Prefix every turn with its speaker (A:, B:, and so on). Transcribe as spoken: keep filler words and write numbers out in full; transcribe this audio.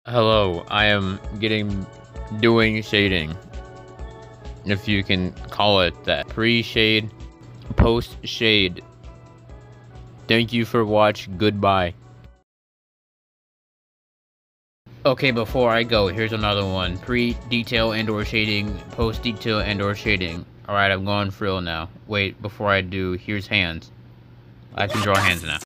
A: Hello, I am getting doing shading, if you can call it that. Pre-shade, post-shade. Thank you for watch. Goodbye. Okay, before I go, here's another one. Pre-detail and/or shading, post-detail and/or shading. Alright, I'm going frill now. Wait, before I do, here's hands. I can draw hands now.